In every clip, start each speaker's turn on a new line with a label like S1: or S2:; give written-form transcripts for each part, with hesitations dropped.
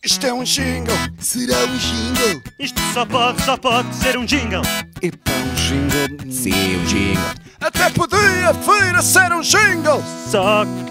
S1: Isto é um jingle.
S2: Será um jingle?
S3: Isto só pode ser um jingle.
S1: Epá, um jingle.
S2: Sim, um jingle.
S1: Até podia vir a ser um jingle.
S3: Só que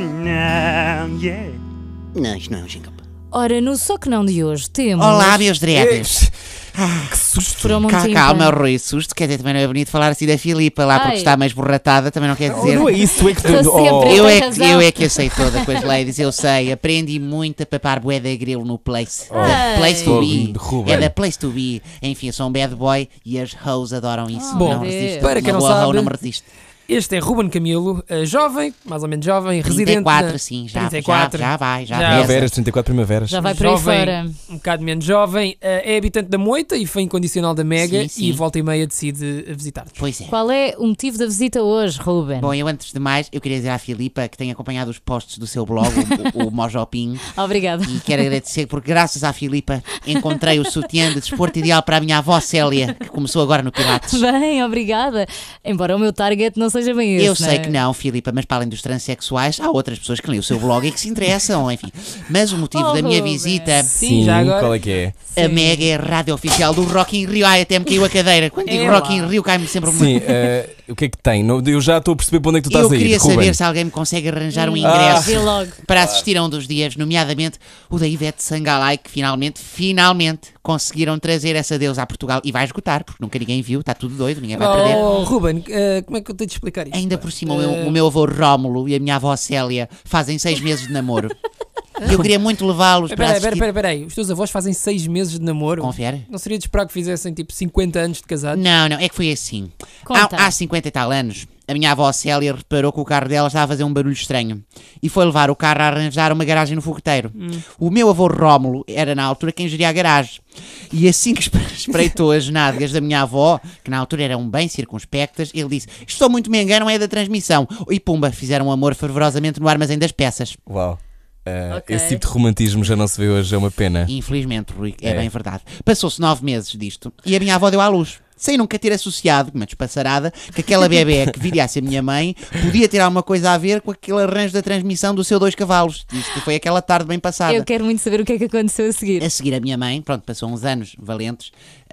S3: não, yeah.
S2: Não, isto não é um jingle.
S4: Ora, no Só Que Não de hoje temos...
S5: Olá, meus dreads.
S2: Que susto.
S4: Foram muito
S5: Calma, Rui, susto. Quer dizer, também não é bonito falar assim da Filipa lá, porque
S4: Ai.
S5: está mais borratada, também não quer dizer.
S2: Não é isso, tu é que tu...
S4: Estou sempre-
S5: Eu
S4: Tem
S5: é,
S4: razão.
S5: eu é que sei toda com as ladies, eu sei. Aprendi muito a papar bué da grilo no Place.
S4: Ai.
S5: Place to be.
S2: Ruben.
S5: É da Place to be. Enfim, eu sou um bad boy e as hoes adoram isso.
S4: Oh,
S6: Bom,
S5: não
S4: Deus.
S5: resisto.
S6: para quem
S5: Uma
S6: não
S5: boa hoe
S6: sabe,
S5: não me resiste.
S6: Este é Ruben Camilo, jovem, mais ou menos jovem, residente
S5: 34,
S6: na...
S5: sim, já,
S6: 34.
S5: já vai, já
S6: Já.
S5: pesa.
S2: Primaveras, 34 primaveras.
S4: Já vai por aí
S6: jovem,
S4: fora.
S6: um bocado menos jovem, é habitante da Moita e foi incondicional da Mega
S5: Sim, sim.
S6: e volta e meia decide visitar-nos.
S5: Pois é.
S4: Qual é o motivo da visita hoje, Ruben?
S5: Bom, eu antes de mais, eu queria dizer à Filipa que tenho acompanhado os posts do seu blog, o Mojopinho,
S4: Obrigada.
S5: e quero agradecer porque graças à Filipa encontrei o sutiã de desporto ideal para a minha avó Célia, que começou agora no Pilates.
S4: Bem, obrigada. Embora o meu target não seja bem esse,
S5: Eu sei
S4: é?
S5: que não, Filipa, mas para além dos transexuais, há outras pessoas que leem o seu blog e que se interessam, enfim. Mas o motivo
S4: Oh,
S5: da minha
S4: Ruben.
S5: visita,
S6: Sim, já agora.
S2: qual é que é?
S5: a Mega é a rádio oficial do Rock in Rio. Ai, até me caiu a cadeira. Quando digo
S6: É
S5: Rock
S6: lá.
S5: in Rio, cai-me sempre uma...
S2: Sim, o que é que tem? Eu já estou a perceber para onde é que tu estás
S5: Eu
S2: a ir,
S5: queria
S2: Ruben.
S5: saber se alguém me consegue arranjar um
S4: Vê
S5: ingresso
S4: logo.
S5: para assistir a um dos dias, nomeadamente o da Ivete Sangalai, que finalmente conseguiram trazer essa deusa a Portugal. E vai esgotar, porque nunca ninguém viu, está tudo doido, ninguém vai perder.
S6: Oh, Ruben, como é que eu tenho de explicar isto?
S5: Ainda por cima, o meu avô Rómulo e a minha avó Célia fazem 6 meses de namoro. E eu queria muito levá-los para assistir...
S6: Espera aí, os teus avós fazem 6 meses de namoro?
S5: Confere?
S6: Não seria de esperar que fizessem tipo 50 anos de casados?
S5: Não, é que foi assim.
S4: Conta.
S5: Há 50 e tal anos, a minha avó Célia reparou que o carro dela estava a fazer um barulho estranho e foi levar o carro a arranjar uma garagem no fogueteiro. O meu avô Rómulo era na altura quem geria a garagem. E assim que espreitou as nádegas da minha avó, que na altura eram bem circunspectas, ele disse: "Estou muito me engano, é da transmissão." E pumba, fizeram amor fervorosamente no armazém das peças.
S2: Uau.
S4: Ok.
S2: Esse tipo de romantismo já não se vê hoje, é uma pena.
S5: Infelizmente, Rui, é
S2: É.
S5: bem verdade. Passou-se 9 meses disto e a minha avó deu à luz. Sem nunca ter associado, uma despassarada, que aquela bebé que viria a ser minha mãe podia ter alguma coisa a ver com aquele arranjo da transmissão do seu 2 cavalos. Isto foi aquela tarde bem passada.
S4: Eu quero muito saber o que é que aconteceu a seguir.
S5: A seguir a minha mãe, pronto, passou uns anos valentes,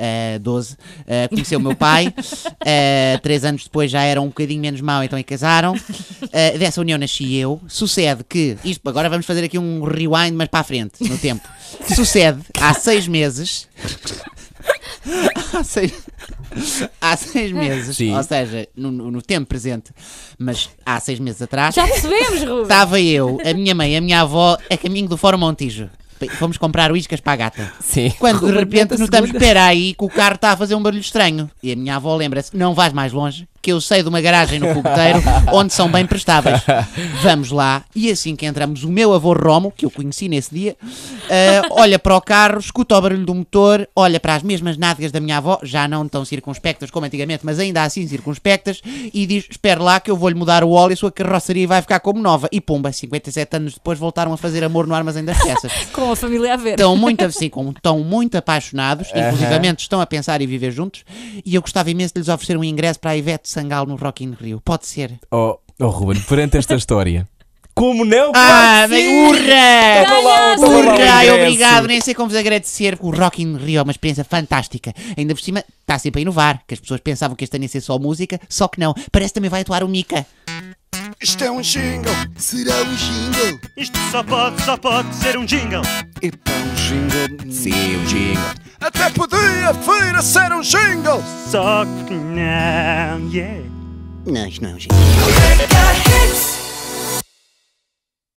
S5: 12, conheceu o meu pai, 3 anos depois já era um bocadinho menos mau, então e casaram. Dessa união nasci eu. Sucede que, isto agora vamos fazer aqui um rewind, mas para a frente, no tempo. Sucede, há 6 meses... Há 6 meses,
S2: Sim.
S5: ou seja, no tempo presente, mas há 6 meses atrás,
S4: Já percebemos, Ruben.
S5: estava eu, a minha mãe e a minha avó a caminho do Fórum Montijo. Fomos comprar uíscas para a gata.
S2: Sim.
S5: Quando de
S6: Ruben,
S5: repente
S6: mete a
S5: notamos,
S6: segunda.
S5: espera aí, que o carro está a fazer um barulho estranho. E a minha avó lembra-se: "Não vais mais longe, que eu sei de uma garagem no fogueteiro onde são bem prestáveis." Vamos lá. E assim que entramos, o meu avô Rómulo, que eu conheci nesse dia, olha para o carro, escuta o barulho do motor, olha para as mesmas nádegas da minha avó, já não tão circunspectas como antigamente, mas ainda assim circunspectas, e diz: "Espere lá que eu vou-lhe mudar o óleo e a sua carroceria vai ficar como nova." E pumba, 57 anos depois voltaram a fazer amor no armazém das peças.
S4: Com a família a ver.
S5: Estão muito apaixonados, inclusivamente estão a pensar em viver juntos, e eu gostava imenso de lhes oferecer um ingresso para a Ivete Sangal no Rock in Rio. Pode ser?
S2: Oh, Ruben, perante esta história. Como não?
S5: Ah,
S2: Claro que
S5: bem,
S2: sim!
S5: urra!
S2: Toma lá o
S5: Urra! Ai,
S2: ingresso.
S5: obrigado, nem sei como vos agradecer. O Rock in Rio é uma experiência fantástica. Ainda por cima, está sempre a inovar, que as pessoas pensavam que este ano ia ser só música, só que não. Parece que também vai atuar o Mika.
S1: Isto é um jingle.
S2: Será um jingle?
S3: Isto só pode ser um jingle.
S1: Epá, um jingle.
S2: Sim, um jingle.
S1: Até podia vir a ser um jingle.
S3: Só que não, yeah.
S2: Não, isto não é um jingle.
S7: Mega Hits.